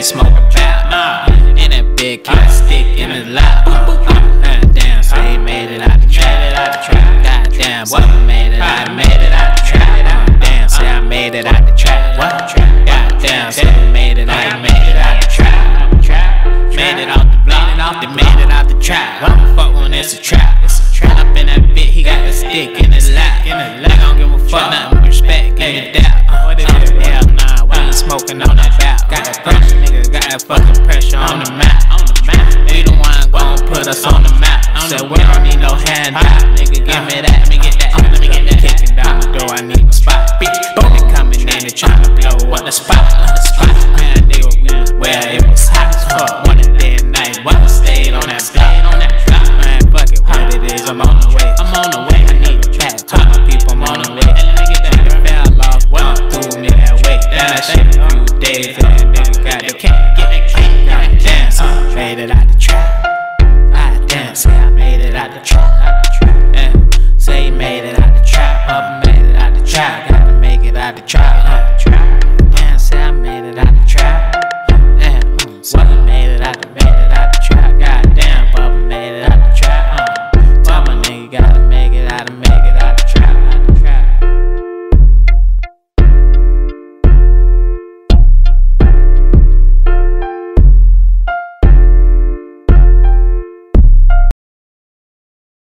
smoke about. And that bitch keep a stick in his lap. Damn, so he made it out the trap. Goddamn, what made it? I made it out the trap. Damn, say I made it out the trap. What? Goddamn, so he made it. I made it out the trap. Made it out the block. They made it out the trap. Fuck when it's a trap. Up in that bit, he got a stick in his lap. I don't give a fuck, nothing but respect. Give me that. Hell nah, we ain't smoking on that bout. Got that pressure, nigga. Got that fucking pressure on the map. They the one gon' put us on the map. Said we don't need no handout. Nigga, give me that. Let me get that. Kicking down the door, I need a spot. They coming in and trying to blow up the spot. Man, nigga, we was where it was hot as fuck. One day and night, what stayed on that block. Man, fuck it, what it is, I'm on the way. I need a pack, told my people I'm on the way. Nigga fell off, what threw me that way. Then that shit a few days, and that nigga got the cat. Goddamn, made it out the trap.